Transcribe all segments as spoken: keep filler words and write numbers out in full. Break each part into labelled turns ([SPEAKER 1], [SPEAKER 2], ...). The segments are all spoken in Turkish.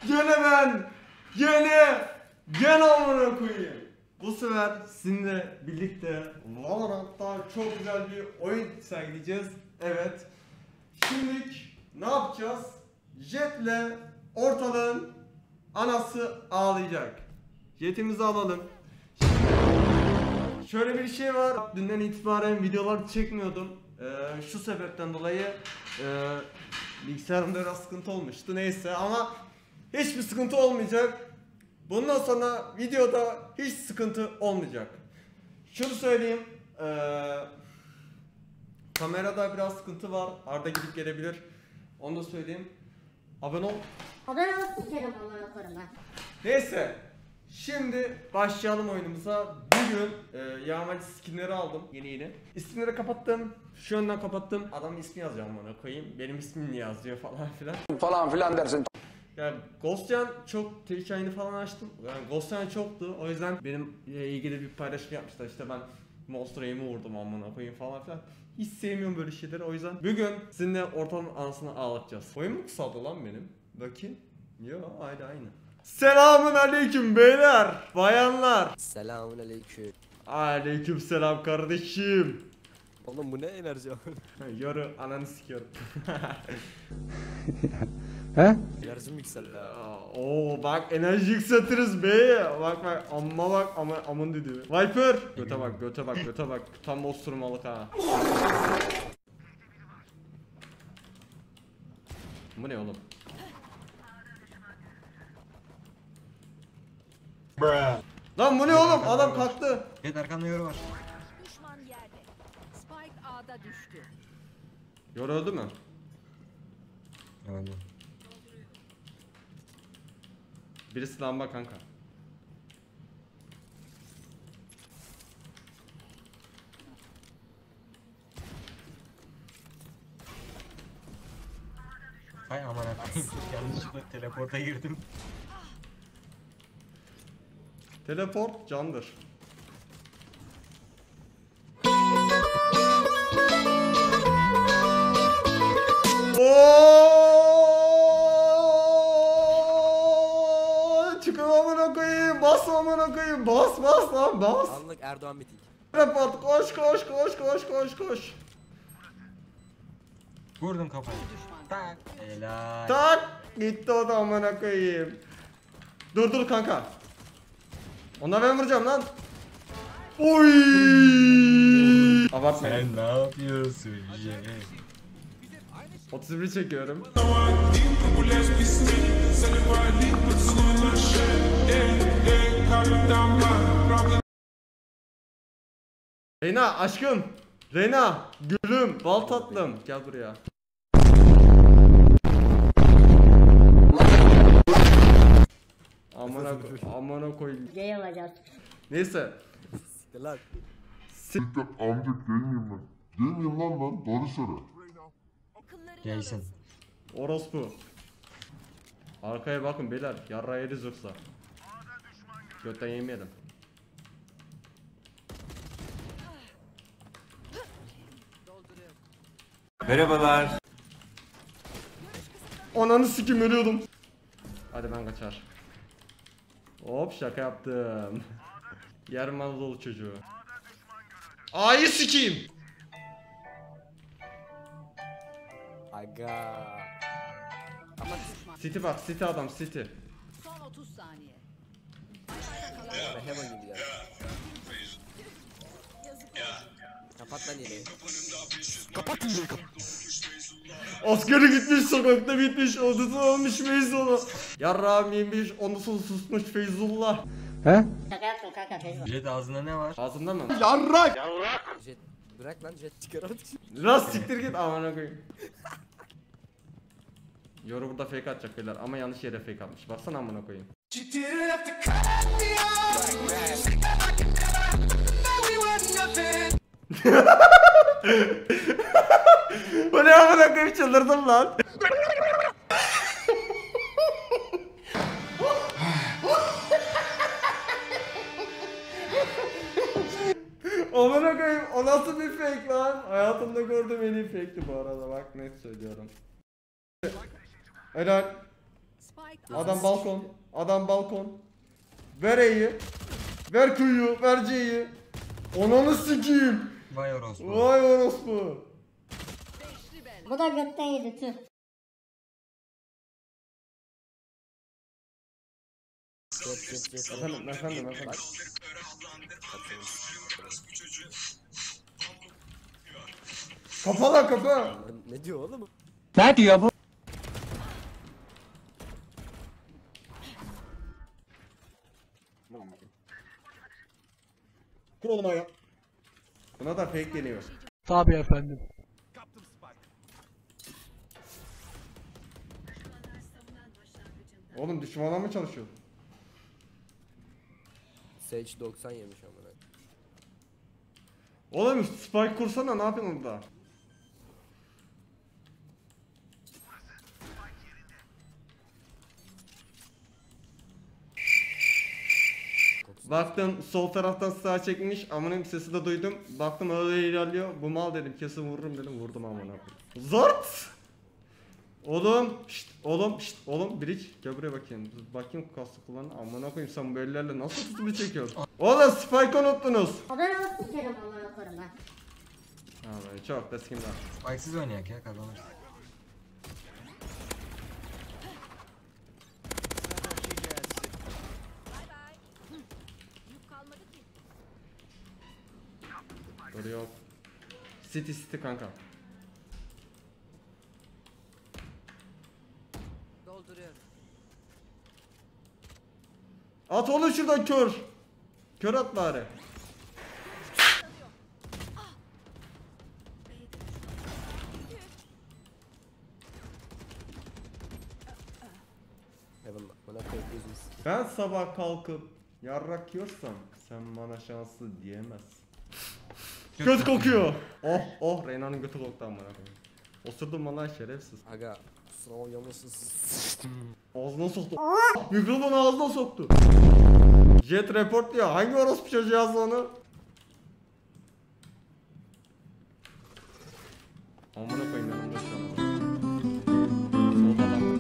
[SPEAKER 1] Gene ben. Gene. Gene amına koyayım. Bu sefer sizinle birlikte Valorant'ta çok güzel bir oyun sergileyeceğiz. Evet. Şimdilik ne yapacağız? Jet'le ortalığın anası ağlayacak. Jet'imizi alalım. Şimdi şöyle bir şey var. Dünden itibaren videolar çekmiyordum. Ee, şu sebepten dolayı e, bilgisayarımda biraz sıkıntı olmuştu. Neyse ama hiçbir sıkıntı olmayacak. Bundan sonra videoda hiç sıkıntı olmayacak. Şunu söyleyeyim. Ee, kamerada biraz sıkıntı var. Arada gidip gelebilir. Onu da söyleyeyim. Abone ol.
[SPEAKER 2] Abone ol sikerim Allah'ını koruma.
[SPEAKER 1] Neyse. Şimdi başlayalım oyunumuza. Bugün e, yağmacı skinleri aldım yeni yeni. İsimleri kapattım. Şu önden kapattım. Adamın ismi yazacağım bana koyayım. Benim ismim niye yazıyor falan filan.
[SPEAKER 3] Falan filan dersin.
[SPEAKER 1] Yani Ghostcan çok Twitch yayını falan açtım. Yani Ghostcan çoktu. O yüzden benim ilgili bir paylaşım yapmışlar. İşte ben Monster Aim'i vurdum amına koyayım falan filan. Hiç sevmiyorum böyle şeyleri. O yüzden bugün sizinle ortamın anasını ağlatacağız. Oyun mu kısaldı lan benim? Bakayım. Yo aynı aynı. Selamun aleyküm beyler, bayanlar.
[SPEAKER 4] Selamun aleyküm.
[SPEAKER 1] Aleyküm selam kardeşim.
[SPEAKER 4] Oğlum bu ne enerji?
[SPEAKER 1] Yoru ananı sikiyorum.
[SPEAKER 4] He? Enerjim yükseldi.
[SPEAKER 1] Oo bak enerji yükseltiriz be. Bak bak amma bak ama amın dedi. Viper. Göte bak göte bak göte bak. Tam osurmalık ha. Bu ne oğlum?
[SPEAKER 5] Bruh.
[SPEAKER 1] Lan bu ne oğlum? Adam kalktı.
[SPEAKER 5] Evet arkamda yoru var.
[SPEAKER 6] Düşman yerde. Spike A'da düştü.
[SPEAKER 1] Yoru öldü mü?
[SPEAKER 5] Evet.
[SPEAKER 1] Birisi lamba kanka.
[SPEAKER 5] Hay aman akıyım. Yanlışlıkla teleporta girdim.
[SPEAKER 1] Teleport candır. Ooo! Çıkın amına koyayım, bas amına koyayım, bas bas lan bas.
[SPEAKER 4] Anlık Erdoğan bitik.
[SPEAKER 1] Teleport koş koş koş koş koş koş.
[SPEAKER 5] Vurdum kafayı. Tak. Helal.
[SPEAKER 1] Tak gitti o da amına koyayım. Dur dur kanka. Ona ben vuracağım lan. Oy! Abartma.
[SPEAKER 5] Sen ne yapıyorsun J?
[SPEAKER 1] otuz bir çekiyorum. Reyna aşkım. Reyna gülüm bal tatlım gel buraya. Amına amına koyayım.
[SPEAKER 2] Gay olacağız.
[SPEAKER 1] Neyse.
[SPEAKER 4] Siktir lan.
[SPEAKER 7] Amca gay miyim ben? Gay miyim lan ben? Doğru söyle.
[SPEAKER 5] Gaysin.
[SPEAKER 1] Orospu. Arkaya bakın beyler yarra yeriz yoksa. Götten yemeyelim.
[SPEAKER 5] Merhabalar.
[SPEAKER 1] Ananı sikim ölüyordum. Hadi ben kaçar. Hop şaka yaptım. Yarım Anadolu çocuğu. A'yı sikeyim.
[SPEAKER 4] Aga. Ama
[SPEAKER 1] City bak City adam City.
[SPEAKER 6] Son otuz saniye.
[SPEAKER 4] s***ler hemen gibi ya. Kapat lan yine. Kapat yine.
[SPEAKER 1] Askeri gitmiş sokakta bitmiş odası olmuş Feyzullah. Yarrağım yemiş onusuz susmuş Feyzullah.
[SPEAKER 2] Şaka yaptım kanka Facebook.
[SPEAKER 5] Jet ağzında ne var?
[SPEAKER 1] Ağzında mı?
[SPEAKER 4] Jet. Bırak lan jet çıkar artık.
[SPEAKER 1] Biraz siktir git amına koyayım. Yoru burada fake atacak beyler ama yanlış yere fake atmış. Baksana amına koyayım. Bu ne amına koyayım çıldırdım lan. Amına koyayım o nasıl bir fake lan? Hayatımda gördüğüm en iyi fake'ti bu arada bak net söylüyorum. Helal.
[SPEAKER 6] Spike
[SPEAKER 1] Adam
[SPEAKER 6] A'da
[SPEAKER 1] balkon. Adam balkon. Ver E'yi. Ver Q'yu. Ver C'yi. Onanı sikeyim.
[SPEAKER 5] Vay orospu.
[SPEAKER 1] Vay orospu.
[SPEAKER 6] beşli bel.
[SPEAKER 2] Bu da gökten yedi tüh.
[SPEAKER 4] Jet jet jet.
[SPEAKER 1] Efendim efendim efendim. Kapa lan kapa.
[SPEAKER 4] Ne diyor oğlum?
[SPEAKER 1] Kur oğlum ayağı. Buna da fake geliyor.
[SPEAKER 3] Tabii efendim.
[SPEAKER 1] Oğlum düşmana mı çalışıyor?
[SPEAKER 4] Sage doksan yemiş amına.
[SPEAKER 1] Oğlum spike kursana, ne yapıyorsun orada? Baktım sol taraftan sağa çekmiş, amının sesi de duydum. Baktım öyle ilerliyor. Bu mal dedim, kesin vururum dedim, vurdum amına koyayım. Zort! Oğlum, şşt, oğlum, şşt, oğlum, bridge, gel buraya bakayım. Bakayım kastı kullan, amına koyayım sen bu ellerle nasıl tutumu çekiyorsun? Oğlum spike unuttunuz.
[SPEAKER 2] O ben alıp sikerim amına koyayım ben.
[SPEAKER 1] Ha ben çok da sikim daha.
[SPEAKER 5] Spike'siz oynayak ya kazanırız.
[SPEAKER 6] Bay bay. Hı. Yük kalmadı ki.
[SPEAKER 1] Doğru yok. City city kanka.
[SPEAKER 6] Dolduruyorum.
[SPEAKER 1] At oğlum şuradan kör. Kör at bari.
[SPEAKER 4] Heaven bana koyup gözümüz.
[SPEAKER 1] Ben sabah kalkıp yarrak yiyorsam sen bana şanslı diyemezsin. Göt kokuyor. Oh oh Reyna'nın götü koktu amına koyayım. Osurdun mu lan şerefsiz.
[SPEAKER 4] Aga sınav yanlışsız sıçtım.
[SPEAKER 1] Ağzına soktu. Mikrofonu ağzına soktu. Jet report diyor. Hangi orospu çocuğu yazdı onu? Amına koyayım yanımda şu an. Solda lan.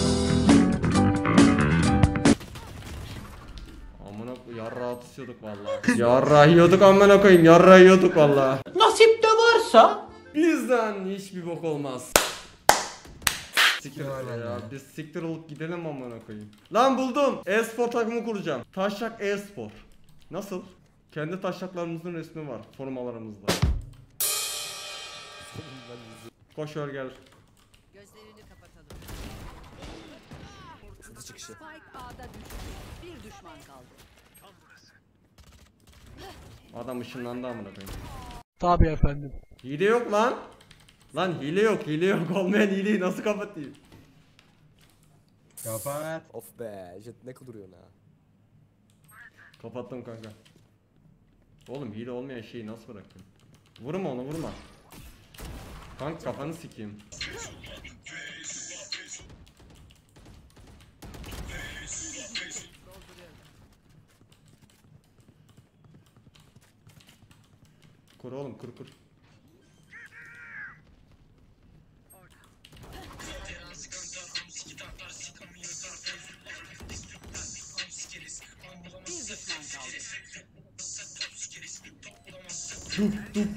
[SPEAKER 1] Amına koy- yarrağı atışıyorduk vallahi. Yarrağı yiyorduk amına koyayım. Yarrağı yiyorduk vallahi.
[SPEAKER 3] Nasip de varsa.
[SPEAKER 1] Bizden hiçbir bok olmaz. Siktir
[SPEAKER 5] var
[SPEAKER 1] ya,
[SPEAKER 5] bende.
[SPEAKER 1] biz siktir olup gidelim amına koyayım. Lan buldum. E-spor takımı kuracağım. Taşak e-spor. Nasıl? Kendi taşaklarımızın resmi var formalarımızda. Koş ör gel.
[SPEAKER 6] Gözlerini kapatalım.
[SPEAKER 4] Sıdı çıkışı.
[SPEAKER 6] Spike A'da düştü. Bir düşman kaldı.
[SPEAKER 1] Adam ışınlandı amına koyayım.
[SPEAKER 3] Tabii efendim.
[SPEAKER 1] Hile yok lan. Lan hile yok, hile yok. Olmayan hileyi nasıl kapatayım?
[SPEAKER 5] Kapat.
[SPEAKER 4] Of be Jet ne kuduruyorsun ha.
[SPEAKER 1] Kapattım kanka. Oğlum hile olmayan şeyi nasıl bıraktın? Vurma onu, vurma. Kanka kafanı sikeyim. Kur oğlum, kur kur.
[SPEAKER 6] Bir düşman kaldı.
[SPEAKER 1] Dup dup.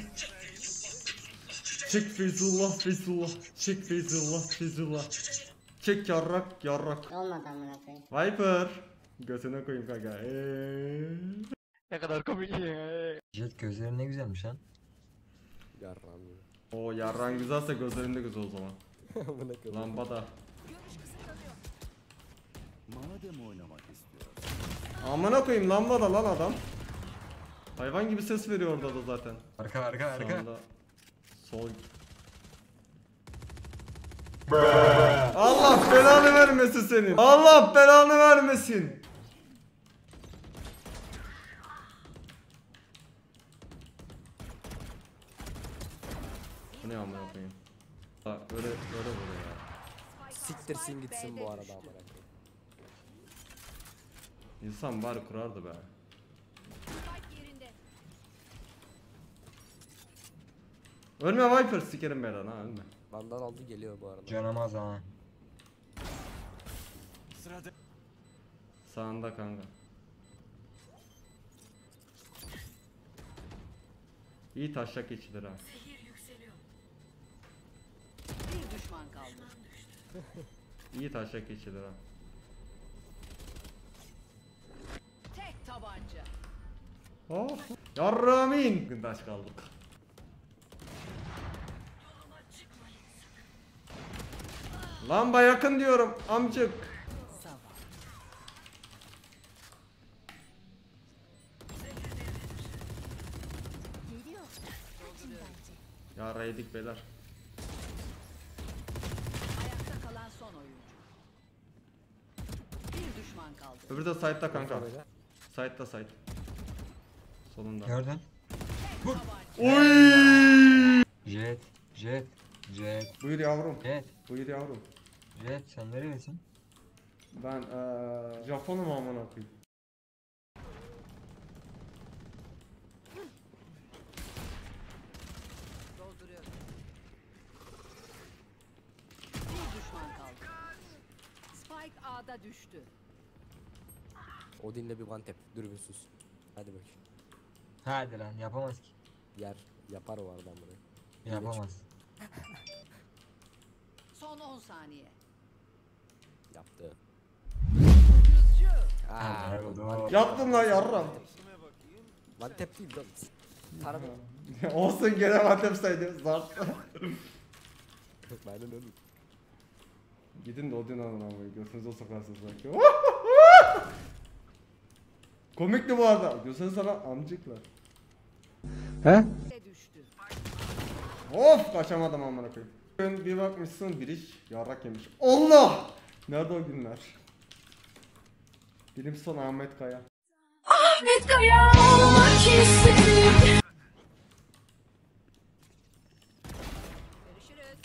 [SPEAKER 1] Çek Feyzullah Feyzullah. Çek Feyzullah Feyzullah. Çek yarrak yarrak.
[SPEAKER 2] Olmadı amına koyayım.
[SPEAKER 1] Viper. Götüne koyayım kanka. Eee.
[SPEAKER 3] Ne kadar komik ya.
[SPEAKER 5] Jet gözleri ne güzelmiş lan.
[SPEAKER 4] Yarram ya.
[SPEAKER 1] O yarran güzelse gözlerinde güzel o zaman.
[SPEAKER 4] Amına koyayım.
[SPEAKER 1] Lambada.
[SPEAKER 6] Görüş kısıtlanıyor.
[SPEAKER 1] Amına koyayım lambada lan adam. Hayvan gibi ses veriyor orada da zaten.
[SPEAKER 5] Arka arka arka.
[SPEAKER 1] Sağında. Sol. Allah belanı vermesin senin. Allah belanı vermesin. Bu ne amına koyayım? Ha, öyle öyle vuruyor ya.
[SPEAKER 4] Siktirsin gitsin bu arada amına koyayım.
[SPEAKER 1] İnsan bari kurardı be.
[SPEAKER 6] Spike yerinde.
[SPEAKER 1] Ölme Viper, sikerim belanı ha, ölme.
[SPEAKER 4] Bandan aldı geliyor bu arada.
[SPEAKER 5] Canamaz ha.
[SPEAKER 1] Sağında kanka. İyi taşak geçilir ha.
[SPEAKER 6] Bir düşman kaldı.
[SPEAKER 1] İyi taşak geçilir ha.
[SPEAKER 6] Tek tabanca.
[SPEAKER 1] Oh. Yarramin. Gündaş kaldık. Lamba yakın diyorum amcık. Yarra yedik beyler.
[SPEAKER 6] Ayakta kalan son oyuncu. Bir düşman kaldı.
[SPEAKER 1] Öbürü de side'da kanka.
[SPEAKER 4] Böyle.
[SPEAKER 1] Side'da side. Solunda.
[SPEAKER 5] Gördün.
[SPEAKER 1] Oy!
[SPEAKER 5] Jet. Jet. Jet.
[SPEAKER 1] Buyur yavrum.
[SPEAKER 5] Jet.
[SPEAKER 1] Buyur yavrum.
[SPEAKER 5] Jet sen nerelisin?
[SPEAKER 1] Ben eee Japonum amına koyayım.
[SPEAKER 6] Dolduruyorum. Bir düşman kaldı. Spike A'da düştü.
[SPEAKER 4] Odin'le bir one tap. Dürbünsüz. Hadi bak.
[SPEAKER 5] Hadi lan yapamaz ki.
[SPEAKER 4] Yer. Yapar o aradan burayı.
[SPEAKER 5] Yapamaz.
[SPEAKER 6] Son on saniye.
[SPEAKER 4] Yaptı.
[SPEAKER 6] Yüzcü.
[SPEAKER 4] Aa,
[SPEAKER 5] Hadi
[SPEAKER 4] one
[SPEAKER 5] bakalım.
[SPEAKER 4] tap.
[SPEAKER 1] Yaptım lan yarram.
[SPEAKER 4] One tap değil lan. Tarama.
[SPEAKER 1] Olsun gene matem saydım. Zart.
[SPEAKER 4] Aynen öyle.
[SPEAKER 1] Gidin de Odin alın ama götünüze sokarsınız belki. Komikti bu arada. Görsene sana amcıklar.
[SPEAKER 3] He?
[SPEAKER 6] Ve düştü.
[SPEAKER 1] Of kaçamadım amına koyayım. Bugün bir bakmışsın bir iş yarrak yemiş. Allah! Nerede o günler? Bilim son Ahmet Kaya.
[SPEAKER 8] Ahmet Kaya olmak istedim.
[SPEAKER 6] Görüşürüz.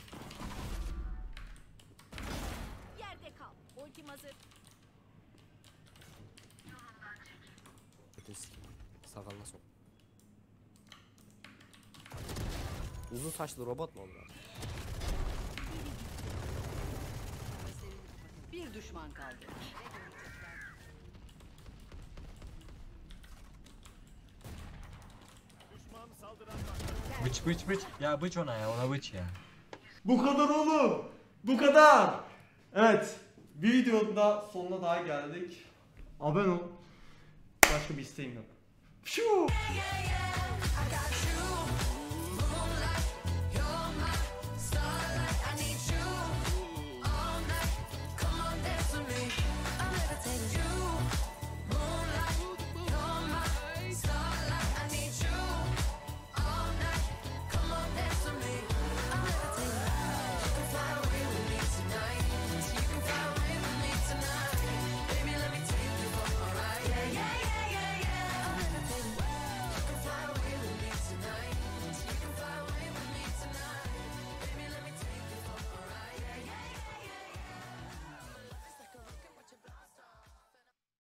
[SPEAKER 6] Yerde kal. Ultim hazır.
[SPEAKER 4] Bütün sakalına sok. Uzun saçlı robot mu onlar?
[SPEAKER 6] Bir düşman kaldı.
[SPEAKER 5] Bıç bıç bıç. Ya bıç ona ya ona bıç ya.
[SPEAKER 1] Bu kadar oğlum. Bu kadar. Evet. Bir videonun da sonuna daha geldik. Abone ol. Başka bir isteğim yok. Pşuu.